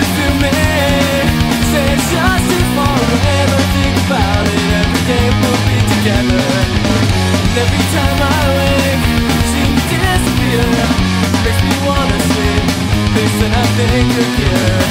to me. Say it's just too far away, but think about it. Every day we'll be together. And every time I wake, you seem to disappear. Makes me wanna sleep. They said I think you're here.